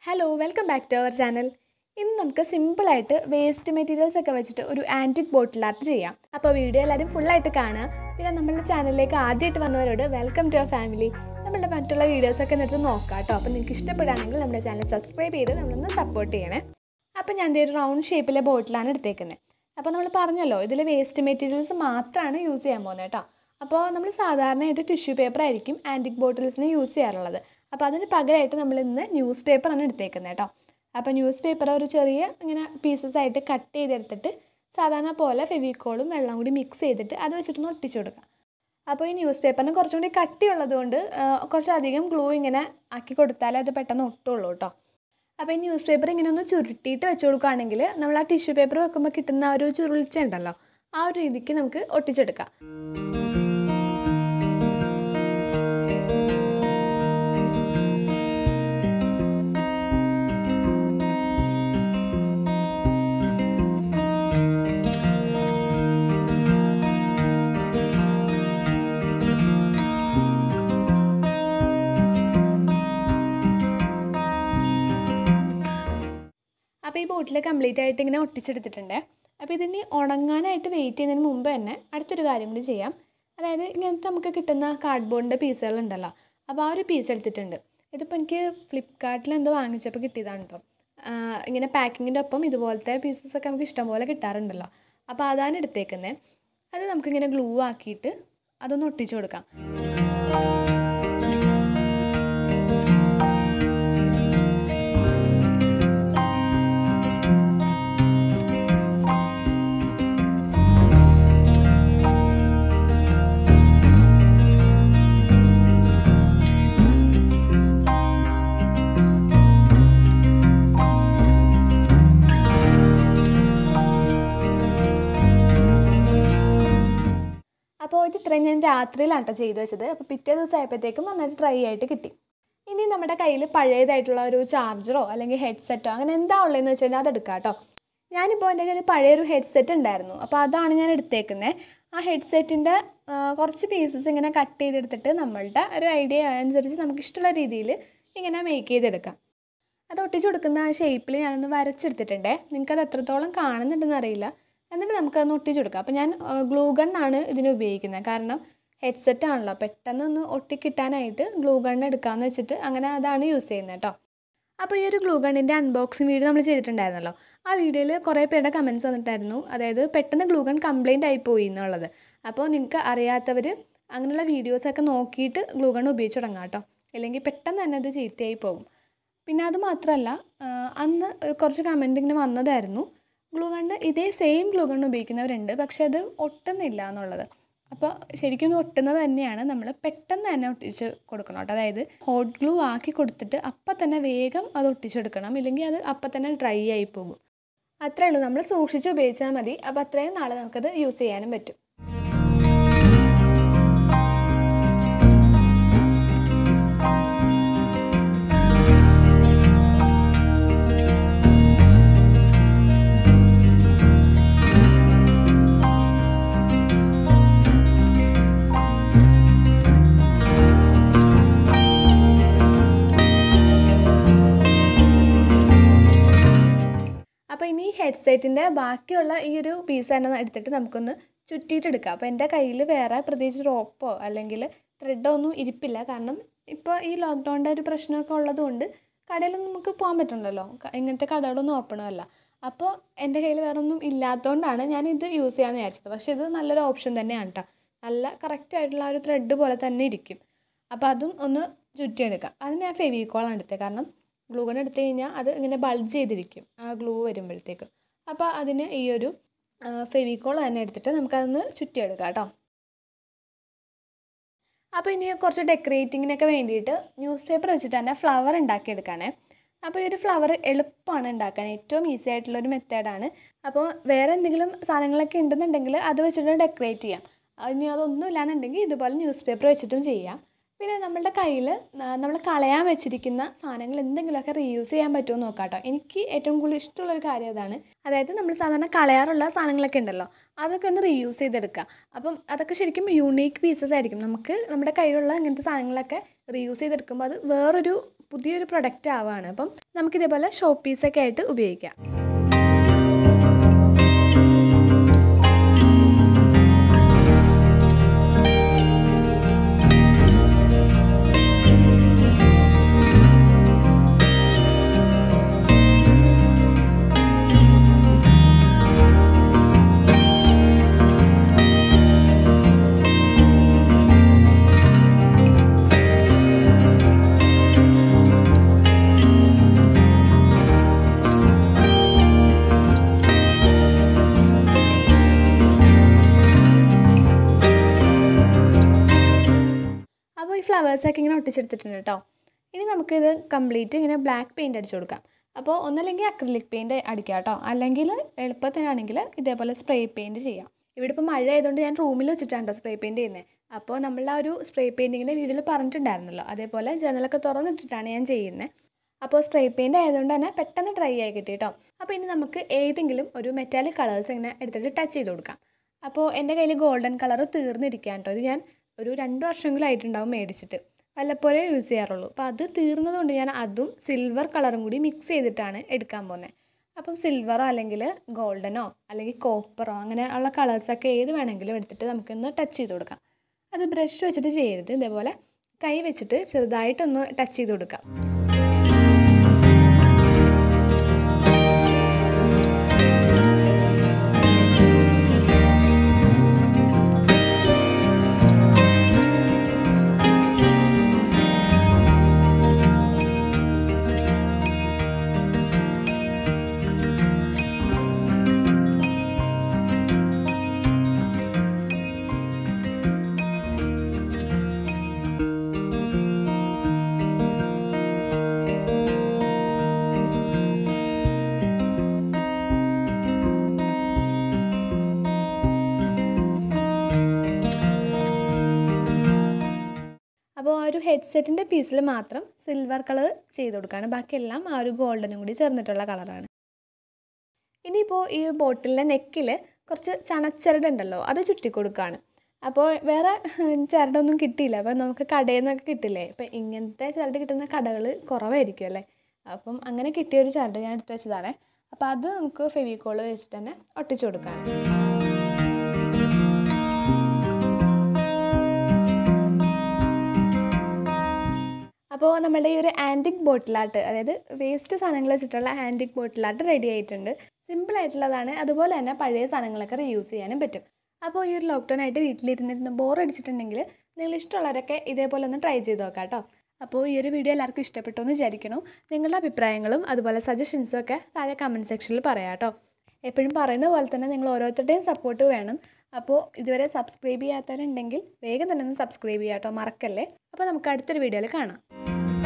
Hello welcome back to our channel. ഇന്ന് നമുക്ക് സിമ്പിളായിട്ട് വേസ്റ്റ് മെറ്റീരിയൽസ് ഒക്കെ വെച്ചിട്ട് ഒരു ആൻറ്റിക് ബോട്ടിൽ ആർട്ട് ചെയ്യാം. അപ്പോൾ വീഡിയോ എല്ലാവരും ഫുള്ളായിട്ട് കാണുക. പിന്നെ നമ്മളുടെ ചാനലിലേക്ക് ആദ്യമായിട്ട് വന്നവരോട് വെൽക്കം ടു അവർ ഫാമിലി. നമ്മളുടെ മറ്റുള്ള വീഡിയോസൊക്കെ എന്നിട്ട് നോക്കാം കേട്ടോ. അപ്പോൾ നിങ്ങൾക്ക് ഇഷ്ടപ്പെടുകയാണെങ്കിൽ നമ്മുടെ ചാനൽ സബ്സ്ക്രൈബ് ചെയ്ത് നമ്മളൊന്ന് സപ്പോർട്ട് ചെയ്യണേ. അപ്പോൾ ഞാൻ ഒരു റൗണ്ട് ഷേപ്പിലെ ബോട്ടിലാണ് എടുത്തേക്കുന്നത്. അപ്പോൾ നമ്മൾ പറഞ്ഞല്ലോ ഇതിൽ വേസ്റ്റ് മെറ്റീരിയൽസ് മാത്രമാണ് യൂസ് ചെയ്യാൻ പോകുന്നത് കേട്ടോ. അപ്പോൾ നമ്മൾ സാധാരണയായിട്ട് ടിഷ്യൂ പേപ്പർ ആയിരിക്കും ആൻറ്റിക് ബോട്ടിൽസിന് യൂസ് ചെയ്യാറുള്ളത്. അപ്പോൾ അതിന് പകരമായിട്ട് നമ്മൾ ഇന്ന് ന്യൂസ് പേപ്പറാണ് എടുത്തേക്കുന്നത് കേട്ടോ. അപ്പോൾ ന്യൂസ് പേപ്പർ ഒരു ചെറിയ ഇങ്ങനെ പീസസ് ആയിട്ട് കട്ട് ചെയ്തെടുത്തിട്ട് സാധാരണ പോലെ ഫെവിക്കോളും വെള്ളം കൂടി മിക്സ് ചെയ്തിട്ട് അത് വെച്ചിട്ടൊന്ന് ഒട്ടിച്ചു കൊടുക്കാം. അപ്പോൾ ഈ ന്യൂസ് പേപ്പറിന് കുറച്ചും കൂടി കട്ടിയുള്ളതുകൊണ്ട് കുറച്ചധികം ഗ്ലൂ ഇങ്ങനെ ആക്കി കൊടുത്താലേ അത് പെട്ടെന്ന് ഒട്ടുള്ളൂ കേട്ടോ. അപ്പോൾ ഈ ന്യൂസ് പേപ്പർ ഇങ്ങനെ ഒന്ന് ചുരുട്ടിയിട്ട് വെച്ച് കൊടുക്കുകയാണെങ്കിൽ നമ്മൾ ആ ടിഷ്യൂ പേപ്പർ വെക്കുമ്പോൾ കിട്ടുന്ന ഒരു ചുരുളിച്ച ഉണ്ടല്ലോ, ആ ഒരു രീതിക്ക് നമുക്ക് ഒട്ടിച്ചെടുക്കാം. അപ്പോൾ ഈ ബോട്ടിൽ കംപ്ലീറ്റ് ആയിട്ട് ഇങ്ങനെ ഒട്ടിച്ചെടുത്തിട്ടുണ്ട്. അപ്പോൾ ഇതിന് ഉണങ്ങാനായിട്ട് വെയിറ്റ് ചെയ്യുന്നതിന് മുമ്പ് തന്നെ അടുത്തൊരു കാര്യം കൂടി ചെയ്യാം. അതായത് ഇങ്ങനത്തെ നമുക്ക് കിട്ടുന്ന കാർഡ്ബോർഡിൻ്റെ പീസുകളുണ്ടല്ലോ, അപ്പോൾ ആ ഒരു പീസ് എടുത്തിട്ടുണ്ട്. ഇതിപ്പോൾ എനിക്ക് ഫ്ലിപ്കാർട്ടിൽ എന്തോ വാങ്ങിച്ചപ്പോൾ കിട്ടിയതാണ് കേട്ടോ. ഇങ്ങനെ പാക്കിങ്ങിൻ്റെ ഒപ്പം ഇതുപോലത്തെ പീസസൊക്കെ നമുക്ക് ഇഷ്ടംപോലെ കിട്ടാറുണ്ടല്ലോ. അപ്പോൾ അതാണ് എടുത്തേക്കുന്നത്. അത് നമുക്കിങ്ങനെ ഗ്ലൂ ആക്കിയിട്ട് അതൊന്ന് ഒട്ടിച്ചു കൊടുക്കാം. അപ്പോൾ ഇത് ഇത്രയും ഞാൻ രാത്രിയിലാണ് കേട്ടോ ചെയ്ത് വെച്ചത്. അപ്പോൾ പിറ്റേ ദിവസം ആയപ്പോഴത്തേക്കും നന്നായിട്ട് ഡ്രൈ ആയിട്ട് കിട്ടി. ഇനി നമ്മുടെ കയ്യിൽ പഴയതായിട്ടുള്ള ഒരു ചാർജറോ അല്ലെങ്കിൽ ഹെഡ്സെറ്റോ അങ്ങനെ എന്താ ഉള്ളതെന്ന് വെച്ച് കഴിഞ്ഞാൽ അതെടുക്കാം കേട്ടോ. ഞാനിപ്പോൾ എൻ്റെ കയ്യിൽ പഴയൊരു ഹെഡ്സെറ്റ് ഉണ്ടായിരുന്നു, അപ്പോൾ അതാണ് ഞാൻ എടുത്തേക്കുന്നത്. ആ ഹെഡ്സെറ്റിൻ്റെ കുറച്ച് പീസസ് ഇങ്ങനെ കട്ട് ചെയ്തെടുത്തിട്ട് നമ്മളുടെ ഒരു ഐഡിയ അനുസരിച്ച് നമുക്കിഷ്ടമുള്ള രീതിയിൽ ഇങ്ങനെ മേക്ക് ചെയ്തെടുക്കാം. അത് ഒട്ടിച്ച് കൊടുക്കുന്ന ആ ഷേപ്പിൽ ഞാനൊന്ന് വരച്ചെടുത്തിട്ടുണ്ടേ. നിങ്ങൾക്കത് എത്രത്തോളം കാണുന്നുണ്ടെന്ന് അറിയില്ല. എന്നിട്ട് നമുക്കതൊന്ന് ഒട്ടിച്ചു കൊടുക്കാം. അപ്പോൾ ഞാൻ ഗ്ലൂ ഗണ്ണാണ് ഇതിന് ഉപയോഗിക്കുന്നത്. കാരണം ഹെഡ്സെറ്റ് ആണല്ലോ, പെട്ടെന്നൊന്ന് ഒട്ടിക്കിട്ടാനായിട്ട് ഗ്ലൂ ഗണ്ണ് എടുക്കാമെന്ന് വെച്ചിട്ട് അങ്ങനെ അതാണ് യൂസ് ചെയ്യുന്നത് കേട്ടോ. അപ്പോൾ ഈ ഒരു ഗ്ലൂ ഗണ്ണിൻ്റെ അൺബോക്സിങ് വീഡിയോ നമ്മൾ ചെയ്തിട്ടുണ്ടായിരുന്നല്ലോ. ആ വീഡിയോയിൽ കുറേ പേരുടെ കമൻറ്റ്സ് വന്നിട്ടായിരുന്നു, അതായത് പെട്ടെന്ന് ഗ്ലൂ ഗൺ കംപ്ലൈൻറ്റ് ആയി പോയി എന്നുള്ളത്. അപ്പോൾ നിങ്ങൾക്ക് അറിയാത്തവർ അങ്ങനെയുള്ള വീഡിയോസൊക്കെ നോക്കിയിട്ട് ഗ്ലൂ ഗൺ ഉപയോഗിച്ച് തുടങ്ങാം കേട്ടോ. അല്ലെങ്കിൽ പെട്ടെന്ന് തന്നെ അത് ചീത്തയായി പോകും. പിന്നെ അത് മാത്രമല്ല, അന്ന് കുറച്ച് കമൻറ്റ് ഇങ്ങനെ വന്നതായിരുന്നു, ഗ്ലൂ ഗണ്ണ് ഇതേ സെയിം ഗ്ലൂ ഗണ്ണ് ഉപയോഗിക്കുന്നവരുണ്ട്, പക്ഷെ അത് ഒട്ടുന്നില്ല എന്നുള്ളത്. അപ്പോൾ ശരിക്കും ഒട്ടുന്നത് തന്നെയാണ്, നമ്മൾ പെട്ടെന്ന് തന്നെ ഒട്ടിച്ച് കൊടുക്കണം കേട്ടോ. അതായത് ഹോട്ട് ഗ്ലൂ ആക്കി കൊടുത്തിട്ട് അപ്പം തന്നെ വേഗം അത് ഒട്ടിച്ചെടുക്കണം, ഇല്ലെങ്കിൽ അത് അപ്പം തന്നെ ഡ്രൈ ആയി പോകും. അത്രയേ ഉള്ളൂ, നമ്മൾ സൂക്ഷിച്ച് ഉപയോഗിച്ചാൽ മതി. അപ്പോൾ അത്രയും നാളെ നമുക്കത് യൂസ് ചെയ്യാനും പറ്റും. അപ്പോൾ ഇനി ഹെഡ്സെറ്റിൻ്റെ ബാക്കിയുള്ള ഈ ഒരു പീസ് തന്നെ എടുത്തിട്ട് നമുക്കൊന്ന് ചുറ്റിയിട്ടെടുക്കാം. അപ്പോൾ എൻ്റെ കയ്യിൽ വേറെ പ്രത്യേകിച്ച് റോപ്പോ അല്ലെങ്കിൽ ത്രെഡോ ഒന്നും ഇരിപ്പില്ല. കാരണം ഇപ്പോൾ ഈ ലോക്ക്ഡൗണിൻ്റെ ഒരു പ്രശ്നമൊക്കെ ഉള്ളതുകൊണ്ട് കടയിലൊന്നും നമുക്ക് പോകാൻ പറ്റുന്നുണ്ടല്ലോ, ഇങ്ങനത്തെ കടകളൊന്നും ഓപ്പണും അല്ല. അപ്പോൾ എൻ്റെ കയ്യിൽ വേറെ ഒന്നും ഇല്ലാത്തതുകൊണ്ടാണ് ഞാനിത് യൂസ് ചെയ്യാമെന്ന് വിചാരിച്ചത്. പക്ഷേ ഇത് നല്ലൊരു ഓപ്ഷൻ തന്നെയാണ് കേട്ടോ. നല്ല കറക്റ്റായിട്ടുള്ള ഒരു ത്രെഡ് പോലെ തന്നെ ഇരിക്കും. അപ്പോൾ അതും ഒന്ന് ചുറ്റിയെടുക്കാം. അതിന് ഞാൻ ഫെവിക്കോളാണ് എടുത്തത്. കാരണം ഗ്ലൂ ഗൺ എടുത്തു കഴിഞ്ഞാൽ അത് ഇങ്ങനെ ബൾജ് ചെയ്തിരിക്കും ആ ഗ്ലൂ വരുമ്പോഴത്തേക്കും. അപ്പോൾ അതിന് ഈ ഒരു ഫെവിക്കോൾ തന്നെ എടുത്തിട്ട് നമുക്കതൊന്ന് ചുറ്റിയെടുക്കാം കേട്ടോ. അപ്പോൾ ഇനി കുറച്ച് ഡെക്കറേറ്റിങ്ങിനൊക്കെ വേണ്ടിയിട്ട് ന്യൂസ് പേപ്പർ വെച്ചിട്ട് തന്നെ ഫ്ലവർ ഉണ്ടാക്കിയെടുക്കാനേ. അപ്പോൾ ഈ ഒരു ഫ്ലവർ എളുപ്പമാണ് ഉണ്ടാക്കാൻ, ഏറ്റവും ഈസി ആയിട്ടുള്ളൊരു മെത്തേഡാണ്. അപ്പോൾ വേറെ എന്തെങ്കിലും സാധനങ്ങളൊക്കെ ഉണ്ടെന്നുണ്ടെങ്കിൽ അത് വെച്ചിട്ട് ഡെക്കറേറ്റ് ചെയ്യാം. ഇനി അതൊന്നും ഇല്ലാന്നുണ്ടെങ്കിൽ ഇതുപോലെ ന്യൂസ് പേപ്പർ വെച്ചിട്ടും ചെയ്യാം. പിന്നെ നമ്മളുടെ കയ്യിൽ നമ്മൾ കളയാൻ വെച്ചിരിക്കുന്ന സാധനങ്ങൾ എന്തെങ്കിലുമൊക്കെ റീയൂസ് ചെയ്യാൻ പറ്റുമോ നോക്കാം കേട്ടോ. എനിക്ക് ഏറ്റവും കൂടുതൽ ഇഷ്ടമുള്ളൊരു കാര്യം അതാണ്. അതായത് നമ്മൾ സാധാരണ കളയാറുള്ള സാധനങ്ങളൊക്കെ ഉണ്ടല്ലോ, അതൊക്കെ ഒന്ന് റീയൂസ് ചെയ്തെടുക്കുക. അപ്പം അതൊക്കെ ശരിക്കും യൂണീക്ക് പീസസ് ആയിരിക്കും. നമുക്ക് നമ്മുടെ കയ്യിലുള്ള ഇങ്ങനത്തെ സാധനങ്ങളൊക്കെ റീയൂസ് ചെയ്തെടുക്കുമ്പോൾ അത് വേറൊരു പുതിയൊരു പ്രൊഡക്റ്റ് ആവുകയാണ്. അപ്പം നമുക്കിതേപോലെ ഷോ പീസൊക്കെ ആയിട്ട് ഉപയോഗിക്കാം. അപ്പോൾ ഈ ഫ്ലവേഴ്സൊക്കെ ഇങ്ങനെ ഒട്ടിച്ചെടുത്തിട്ടുണ്ട് കേട്ടോ. ഇനി നമുക്കിത് കംപ്ലീറ്റ് ഇങ്ങനെ ബ്ലാക്ക് പെയിൻറ്റ് അടിച്ചു കൊടുക്കാം. അപ്പോൾ ഒന്നല്ലെങ്കിൽ അക്രിലിക് പെയിൻറ്റ് അടിക്കാം കേട്ടോ, അല്ലെങ്കിൽ എളുപ്പത്തിനാണെങ്കിൽ ഇതേപോലെ സ്പ്രേ പെയിൻറ്റ് ചെയ്യാം. ഇവിടെ ഇപ്പോൾ മഴ ആയതുകൊണ്ട് ഞാൻ റൂമിൽ വെച്ചിട്ടാണ് സ്പ്രേ പെയിൻറ്റ് ചെയ്യുന്നത്. അപ്പോൾ നമ്മൾ ആ ഒരു സ്പ്രേ പെയിൻറ്റിങ്ങിൻ്റെ വീഡിയോയിൽ പറഞ്ഞിട്ടുണ്ടായിരുന്നല്ലോ, അതേപോലെ ജനലൊക്കെ തുറന്നിട്ടിട്ടാണ് ഞാൻ ചെയ്യുന്നത്. അപ്പോൾ സ്പ്രേ പെയിൻറ്റ് ആയതുകൊണ്ട് തന്നെ പെട്ടെന്ന് ഡ്രൈ ആയി കിട്ടി കേട്ടോ. അപ്പോൾ ഇനി നമുക്ക് ഏതെങ്കിലും ഒരു മെറ്റാലിക് കളേഴ്സ് ഇങ്ങനെ എടുത്തിട്ട് ടച്ച് ചെയ്ത് കൊടുക്കാം. അപ്പോൾ എൻ്റെ കയ്യിൽ ഗോൾഡൻ കളർ തീർന്നിരിക്കുകയാണ് കേട്ടോ. ഇത് ഞാൻ ഒരു 2 വർഷമെങ്കിലും ആയിട്ടുണ്ടാവും മേടിച്ചിട്ട്, വല്ലപ്പോഴേ യൂസ് ചെയ്യാറുള്ളൂ. അപ്പോൾ അത് തീർന്നതുകൊണ്ട് ഞാൻ അതും സിൽവർ കളറും കൂടി മിക്സ് ചെയ്തിട്ടാണ് എടുക്കാൻ പോകുന്നത്. അപ്പം സിൽവറോ അല്ലെങ്കിൽ ഗോൾഡനോ അല്ലെങ്കിൽ കോപ്പറോ അങ്ങനെ ഉള്ള കളേഴ്സൊക്കെ ഏത് വേണമെങ്കിലും എടുത്തിട്ട് നമുക്കൊന്ന് ടച്ച് ചെയ്ത് കൊടുക്കാം. അത് ബ്രഷ് വെച്ചിട്ട് ചെയ്യരുത്, ഇതേപോലെ കൈ വെച്ചിട്ട് ചെറുതായിട്ടൊന്ന് ടച്ച് ചെയ്ത് കൊടുക്കാം. അപ്പോൾ ആ ഒരു ഹെഡ്സെറ്റിൻ്റെ പീസിൽ മാത്രം സിൽവർ കളർ ചെയ്ത് കൊടുക്കുകയാണ്, ബാക്കിയെല്ലാം ആ ഒരു ഗോൾഡനും കൂടി ചേർന്നിട്ടുള്ള കളറാണ്. ഇനിയിപ്പോൾ ഈ ബോട്ടിലിൻ്റെ നെക്കിൽ കുറച്ച് ചണച്ചരട് ഉണ്ടല്ലോ, അത് ചുറ്റി കൊടുക്കുകയാണ്. അപ്പോൾ വേറെ ചരടൊന്നും കിട്ടിയില്ല, അപ്പോൾ നമുക്ക് കടയിൽ നിന്നൊക്കെ കിട്ടില്ലേ, ഇപ്പോൾ ഇങ്ങനത്തെ ചരട് കിട്ടുന്ന കടകൾ കുറവായിരിക്കും അല്ലേ. അപ്പം അങ്ങനെ കിട്ടിയൊരു ചരട് ഞാൻ എടുത്ത് വെച്ചതാണ്. അപ്പോൾ അത് നമുക്ക് ഫെവിക്കോൾ വെച്ചിട്ട് തന്നെ ഒട്ടിച്ചു കൊടുക്കുകയാണ്. അപ്പോൾ നമ്മുടെ ഈ ഒരു ആൻറ്റിക് ബോട്ടിലാട്ട്, അതായത് വേസ്റ്റ് സാധനങ്ങൾ വെച്ചിട്ടുള്ള ആൻറ്റിക് ബോട്ടിലാട്ട് റെഡി ആയിട്ടുണ്ട്. സിമ്പിളായിട്ടുള്ളതാണ്, അതുപോലെ തന്നെ പഴയ സാധനങ്ങളൊക്കെ റീയൂസ് ചെയ്യാനും പറ്റും. അപ്പോൾ ഈ ഒരു ലോക്ക്ഡൗൺ ആയിട്ട് വീട്ടിലിരുന്നിരുന്ന് ബോറടിച്ചിട്ടുണ്ടെങ്കിൽ നിങ്ങൾ ഇഷ്ടമുള്ളവരൊക്കെ ഇതേപോലെ ഒന്ന് ട്രൈ ചെയ്ത് നോക്കാം കേട്ടോ. അപ്പോൾ ഈ ഒരു വീഡിയോ എല്ലാവർക്കും ഇഷ്ടപ്പെട്ടു എന്ന് വിചാരിക്കുന്നു. നിങ്ങളുടെ അഭിപ്രായങ്ങളും അതുപോലെ സജഷൻസും ഒക്കെ താഴെ കമൻറ്റ് സെക്ഷനിൽ പറയാം കേട്ടോ. എപ്പോഴും പറയുന്ന പോലെ തന്നെ നിങ്ങൾ ഓരോരുത്തരുടെയും സപ്പോർട്ട് വേണം. അപ്പോൾ ഇതുവരെ സബ്സ്ക്രൈബ് ചെയ്യാത്തവരുണ്ടെങ്കിൽ വേഗം തന്നെ ഒന്ന് സബ്സ്ക്രൈബ് ചെയ്യാം കേട്ടോ, മറക്കല്ലേ. അപ്പോൾ നമുക്ക് അടുത്തൊരു വീഡിയോയിൽ കാണാം.